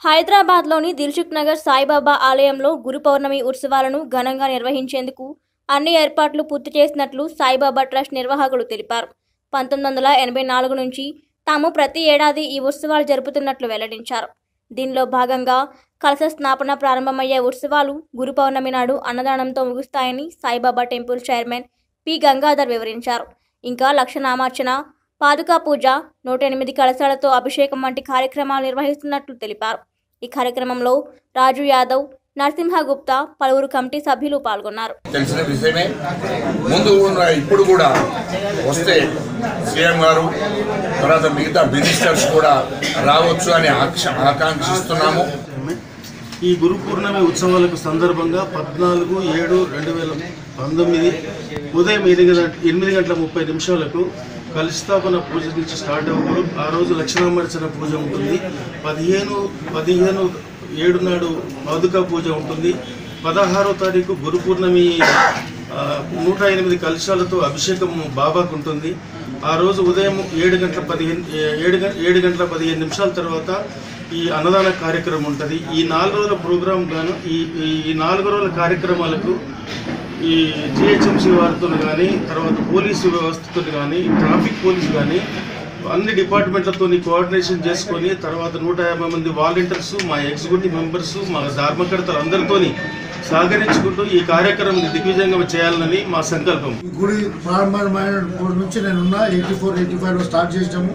హైదరాబాద్లోని దిల్సుఖ్ నగర్ సాయిబాబా ఆలయంలో గురు పౌర్ణమి ఉత్సవాలను ఘనంగా నిర్వహించేందుకు అన్ని ఏర్పాట్లు పూర్తి చేసినట్లు సాయిబాబా ట్రస్ట్ నిర్వాహకులు తెలిపారు. 1984 నుంచి తాము ప్రతి ఏడాది ఈ ఉత్సవాలు జరుపుతున్నట్లు వెల్లడించారు. దీనిలో భాగంగా కలశ స్నాపన ప్రారంభమయ్యే ఉత్సవాలు గురు పౌర్ణమి నాడు అన్నదానంతో ముగుస్తాయని Sai Baba temple chairman P Gangadhar వివరించారు. ఇంకా లక్షనామార్చన, పాదుకా పూజ, 108 కలశాలతో అభిషేకం వంటి కార్యక్రమాలు నిర్వహిస్తున్నట్లు తెలిపారు. ఈ కార్యక్రమంలో రాజు యాదవ్, నరసింహ గుప్తా, పలువురు కమిటీ సభ్యులు పాల్గొన్నారు. తెలిసిన విషయమే. ముందు ఇప్పుడు కూడా వస్తే సీఎం గారు తర్వాత మిగతా మినిస్టర్స్ కూడా రావచ్చు అని ఆకాంక్షిస్తున్నాము. ఈ గురు పూర్ణమి ఉత్సవాలకు సందర్భంగా 14/7/2019 ఉదయం 8:30 కలశస్థాపన పూజ నుంచి స్టార్ట్ అవ్వడం. ఆ రోజు లక్షణామర్చన పూజ ఉంటుంది. 15/7 నాడు పాదుకా పూజ ఉంటుంది. 16వ తారీఖు గురు పూర్ణమి 108 కలశాలతో అభిషేకం బాబాకు ఉంటుంది. ఆ రోజు ఉదయం 7 గంటల 15 తర్వాత ఈ అన్నదాన కార్యక్రమం ఉంటుంది. ఈ 4 రోజుల ప్రోగ్రాం గాను ఈ 4 రోజుల కార్యక్రమాలకు ఈ జిహెచ్ఎంసీ వారితో కానీ, తర్వాత పోలీసు వ్యవస్థతో కానీ, ట్రాఫిక్ పోలీసు కానీ అన్ని డిపార్ట్మెంట్లతో కోఆర్డినేషన్ చేసుకొని, తర్వాత 150 మంది వాలంటీర్స్, మా ఎగ్జిక్యూటివ్ మెంబర్స్, మా ధర్మకర్తలు అందరితో సహకరించుకుంటూ ఈ కార్యక్రమం దిగ్విజయంగా చేయాలని మా సంకల్పం. గుడి ప్రారంభమైన నుంచి నేనున్నా 84-85లో స్టార్ట్ చేసాము.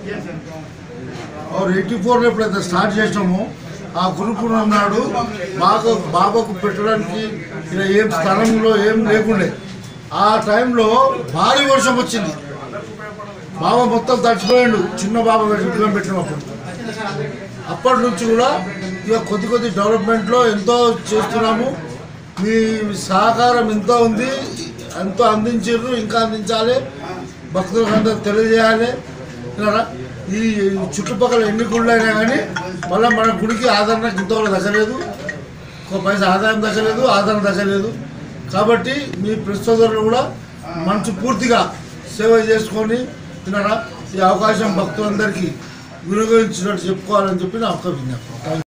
84లో ఎప్పుడైతే స్టార్ట్ చేసినామో ఆ గురు పూర్ణమి నాడు బాబాకు పెట్టడానికి ఇలా ఏం స్థలంలో ఏం లేకుండే. ఆ టైంలో భారీ వర్షం వచ్చింది. బాబా మొత్తం తడిచిపోయాడు. చిన్న బాబా విగ్రహం పెట్టినప్పుడు అప్పటి నుంచి కూడా ఇక కొద్ది డెవలప్మెంట్లో ఎంతో చేస్తున్నాము. మీ సహకారం ఎంతో ఉంది, ఎంతో అందించారు, ఇంకా అందించాలి, భక్తులకు అందరూ తెలియజేయాలి. ఈ చుట్టుపక్కల ఎన్ని గుళ్ళు అయినా కానీ మళ్ళీ మన గుడికి ఆదరణకు ఇంతవరకు దక్కలేదు, ఒక పైసా ఆదాయం దక్కలేదు, ఆదరణ దక్కలేదు. కాబట్టి మీ ప్రస్తుతం కూడా మనసు పూర్తిగా సేవ చేసుకొని ఈ అవకాశం భక్తులందరికీ వినియోగించినట్టు చెప్పుకోవాలని చెప్పి నా ఒక్క విజ్ఞప్తి.